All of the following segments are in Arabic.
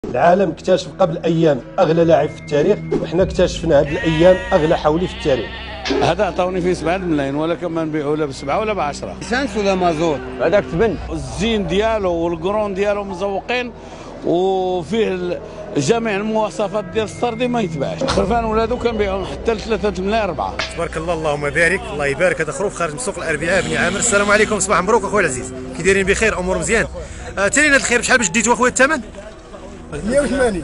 العالم اكتشف قبل ايام اغلى لاعب في التاريخ، وحنا اكتشفنا هذه الايام اغلى حولي في التاريخ. هذا عطاوني فيه 7 ملايين، ولكن ما نبيعوا لا ب7 ولا ب10. ليسانس ولا مازوت؟ هذاك تبن. الزين ديالو والقرون ديالو مزوقين، وفيه جميع المواصفات ديال السردي ما يتباعش. خرفان ولادو كنبيعوهم حتى ل 3 ملايين 4. تبارك الله، اللهم بارك، الله يبارك. هذا خروف خارج من سوق الاربعاء بني عامر. السلام عليكم، صباح مبروك اخويا العزيز، كي دايرين بخير؟ امور مزيان. تالينا الخير. بشحال باش ديتو اخويا الثمن؟ 180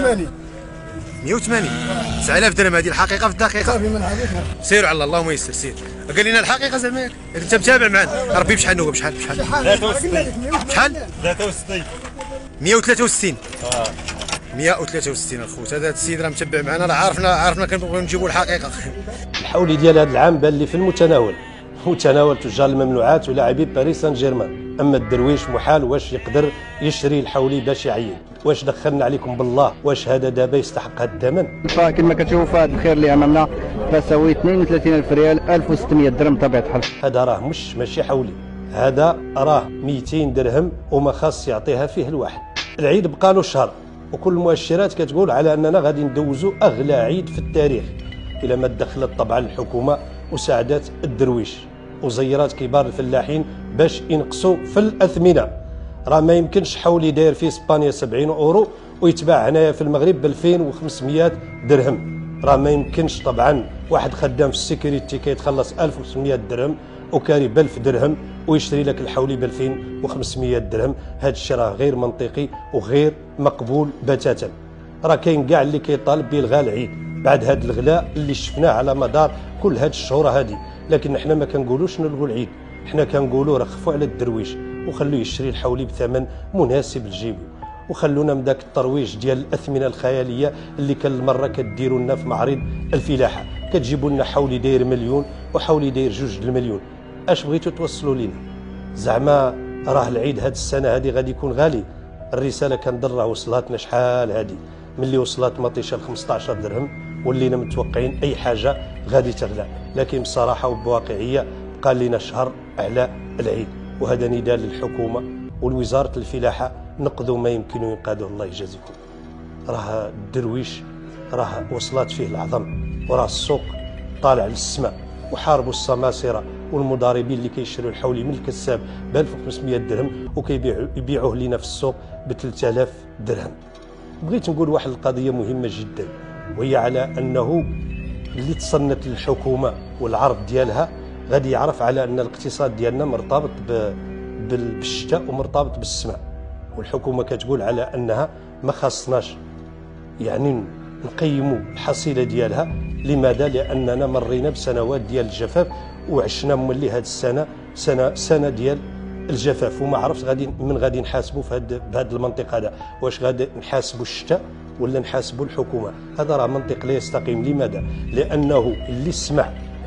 9000 درهم. هذه الحقيقه في الدقيقه. صافي من حقيقه. سيروا على الله، اللهم يسر. سير قال لنا الحقيقه زعما انت متابع معنا. ربي بشحال نوبه؟ بشحال 163 163 الخوت. هذا السيد راه متبع معنا، راه عارفنا كنبغيو نجيبوا الحقيقه. الحولي ديال هذا العام بان لي في المتناول تجار الممنوعات ولاعبي باريس سان جيرمان. اما الدرويش محال واش يقدر يشري الحولي باش يعين. واش دخلنا عليكم بالله؟ واش هذا دابا يستحق هذا الثمن؟ كما كتشوفوا هذا الخير اللي امامنا تساوي 32000 ريال، 1600 درهم بطبيعه الحال. هذا راه ماشي حولي، هذا راه 200 درهم وما خاص يعطيها فيه الواحد. العيد بقى له شهر وكل المؤشرات كتقول على اننا غادي ندوزوا اغلى عيد في التاريخ، الى ما دخلت طبعا الحكومه وساعدت الدرويش وزيرات كبار الفلاحين باش ينقصوا في الاثمنه. راه ما يمكنش حولي داير في اسبانيا 70 اورو ويتباع هنايا في المغرب ب 2500 درهم. راه ما يمكنش طبعا واحد خدام في السيكوريتي كيتخلص 1500 درهم وكاري ب 1000 درهم ويشتري لك الحولي ب 2500 درهم. هذا الشيء راه غير منطقي وغير مقبول بتاتا. راه كاين كاع اللي كيطالب بالغاء العيد بعد هذا الغلاء اللي شفناه على مدار كل هذه الشهور هذه. لكن حنا ما كنقولوش نلغوا العيد، حنا كنقولوا رخفوا على الدرويش وخلوه يشري الحولي بثمن مناسب لجيبه، وخلونا من ذاك الترويج ديال الاثمنه الخياليه اللي كل مره كديروا لنا في معرض الفلاحه. كتجيبوا لنا حولي داير مليون وحولي داير 2 المليون. اش بغيتوا توصلوا لنا؟ زعما راه العيد هذه السنه هذه غادي يكون غالي؟ الرساله كنضر وصلاتنا شحال هذه ملي وصلت مطيشه ل 15 درهم، ولينا متوقعين اي حاجه غادي تغلى. لكن بصراحه وبواقعيه بقى لنا شهر على العيد، وهذا نداء للحكومه والوزاره الفلاحه، نقذوا ما يمكن ينقذه. الله يجازيكم. راه الدرويش راه وصلت فيه العظم، وراه السوق طالع للسماء، وحاربوا السماسره والمضاربين اللي كيشروا الحولي من الكساب ب 1500 درهم وكيبيعوه لنا في السوق ب 3000 درهم. بغيت نقول واحد القضيه مهمه جدا، وهي على انه اللي تصنت الحكومه والعرض ديالها غادي يعرف على ان الاقتصاد ديالنا مرتبط بالشتاء ومرتبط بالسماء. والحكومه كتقول على انها ما خاصناش يعني نقيموا الحصيله ديالها. لماذا؟ لاننا مرينا بسنوات ديال الجفاف وعشنا مولي هذه السنه سنه ديال الجفاف، وما عرفت غادي نحاسبوا بهذه المنطقه هذا. واش غادي نحاسبوا الشتاء ولا نحاسبوا الحكومه؟ هذا راه منطق لا يستقيم. لماذا؟ لانه اللي سمع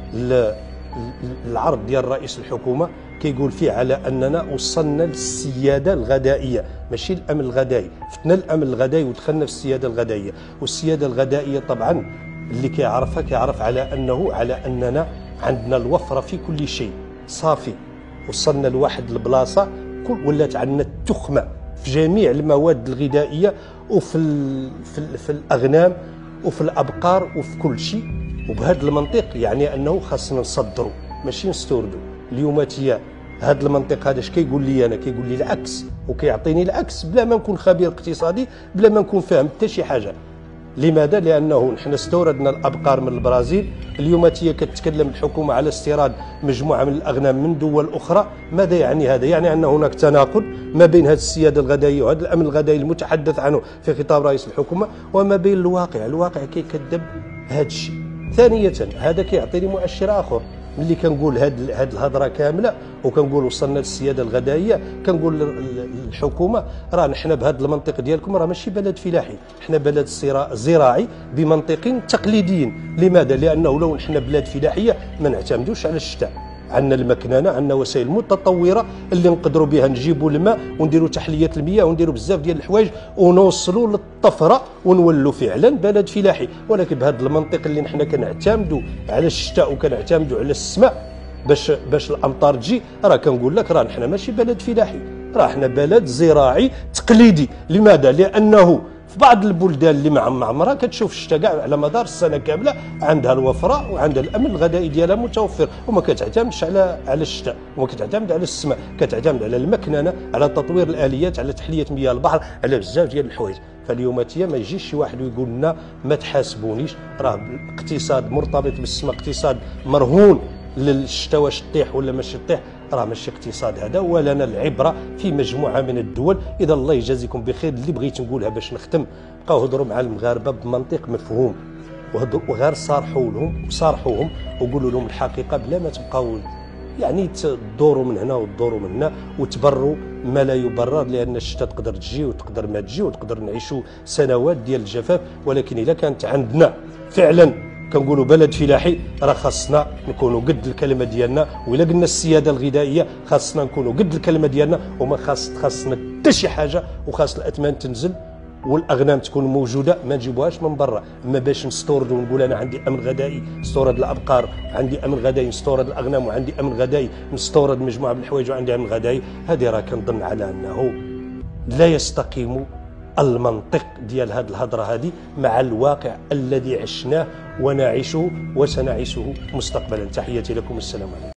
العرض ديال رئيس الحكومه كيقول فيه على اننا وصلنا للسياده الغذائيه، ماشي الامن الغذائي. فتنا الامن الغذائي ودخلنا في السياده الغذائيه. والسياده الغذائيه طبعا اللي كيعرف على اننا عندنا الوفره في كل شيء. صافي وصلنا لواحد البلاصه ولات عندنا التخمه في جميع المواد الغذائيه وفي الاغنام وفي الابقار وفي كل شيء. وبهذا المنطق يعني انه خاصنا نصدروا ماشي نستوردوا. اليوم تيا هذا المنطق هذا اش كيقول لي انا؟ كيقول لي العكس، وكيعطيني العكس بلا ما نكون خبير اقتصادي، بلا ما نكون فاهم حتى شي حاجه. لماذا؟ لانه نحن استوردنا الابقار من البرازيل، اليوم تيا كتتكلم الحكومه على استيراد مجموعه من الاغنام من دول اخرى. ماذا يعني هذا؟ يعني ان هناك تناقض ما بين هذه السياده الغذائيه وهذا الامن الغذائي المتحدث عنه في خطاب رئيس الحكومه وما بين الواقع كيكذب هذا الشيء. ثانية هذا كيعطيني مؤشر آخر. ملي كنقول هذه الهضره كامله وكنقول وصلنا للسياده الغذائيه، كنقول للحكومه راه نحن بهذا المنطق ديالكم راه ماشي بلد فلاحي، حنا بلد زراعي بمنطق تقليدي. لماذا؟ لانه لو نحن بلاد فلاحيه ما نعتمدوش على الشتاء. عندنا المكننه، عندنا وسائل متطوره اللي نقدروا بها نجيبوا الماء ونديروا تحليه المياه ونديروا بزاف ديال الحوايج ونوصلوا للطفره ونولوا فعلا بلد فلاحي. ولكن بهذا المنطق اللي نحن كنعتمدوا على الشتاء وكنعتمدوا على السماء باش الامطار تجي، راه كنقول لك راه نحن ماشي بلد فلاحي، راه حنا بلد زراعي تقليدي. لماذا؟ لانه في بعض البلدان اللي معمره كتشوف الشتاء كاع على مدار السنه كامله عندها الوفره وعندها الامن الغذائي ديالها متوفر، وما كتعتمدش على الشتاء، وما كتعتمد على السماء، كتعتمد على المكننه، على تطوير الاليات، على تحليه مياه البحر، على بزاف ديال الحوايج. فاليوم ما يجيش شي واحد ويقول لنا ما تحاسبونيش، راه الاقتصاد مرتبط بالسماء، اقتصاد مرهون للشتاء واش تطيح ولا ماشي تطيح، راه ماشي اقتصاد هذا. ولنا العبره في مجموعه من الدول. اذا الله يجازيكم بخير. اللي بغيت نقولها باش نختم، بقاو هضروا مع المغاربه بمنطق مفهوم، وغير صارحوهم وقولوا لهم الحقيقه بلا ما تبقاو يعني تدوروا من هنا وتدوروا من هنا وتبروا ما لا يبرر، لان الشتاء تقدر تجي وتقدر ما تجي وتقدر نعيشوا سنوات ديال الجفاف. ولكن اذا كانت عندنا فعلا كنقولوا بلد فلاحي، راه خاصنا نكونوا قد الكلمه ديالنا. وإلا قلنا السياده الغذائيه خاصنا نكونوا قد الكلمه ديالنا، وما خاصنا حتى شي حاجه، وخاص الاثمان تنزل والاغنام تكون موجوده، ما نجيبوهاش من برا. اما باش نستورد ونقول انا عندي امن غذائي نستورد الابقار، عندي امن غذائي نستورد الاغنام، وعندي امن غذائي نستورد مجموعه من الحوايج وعندي امن غذائي، هذه راه كنظن على انه لا يستقيم المنطق ديال هذه الهضره هذه مع الواقع الذي عشناه ونعيشه وسنعيشه مستقبلا. تحياتي لكم، السلام عليكم.